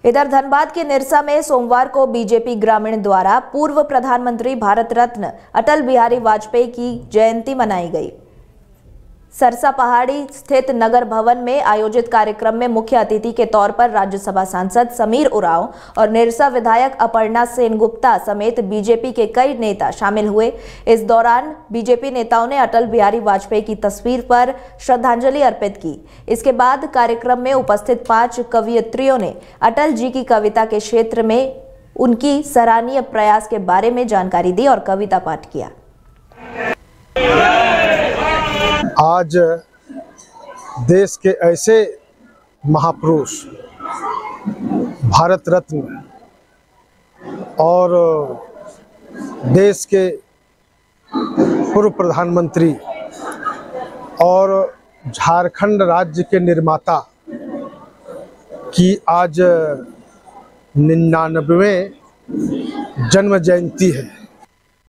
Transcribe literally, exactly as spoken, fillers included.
इधर धनबाद के निरसा में सोमवार को बीजेपी ग्रामीण द्वारा पूर्व प्रधानमंत्री भारत रत्न अटल बिहारी वाजपेयी की जयंती मनाई गई। सरसा पहाड़ी स्थित नगर भवन में आयोजित कार्यक्रम में मुख्य अतिथि के तौर पर राज्यसभा सांसद समीर उरांव और निरसा विधायक अपर्णा सेनगुप्ता समेत बीजेपी के कई नेता शामिल हुए। इस दौरान बीजेपी नेताओं ने अटल बिहारी वाजपेयी की तस्वीर पर श्रद्धांजलि अर्पित की। इसके बाद कार्यक्रम में उपस्थित पांच कवयित्रियों ने अटल जी की कविता के क्षेत्र में उनकी सराहनीय प्रयास के बारे में जानकारी दी और कविता पाठ किया। आज देश के ऐसे महापुरुष भारत रत्न और देश के पूर्व प्रधानमंत्री और झारखंड राज्य के निर्माता की आज निन्यानवें जन्म जयंती है।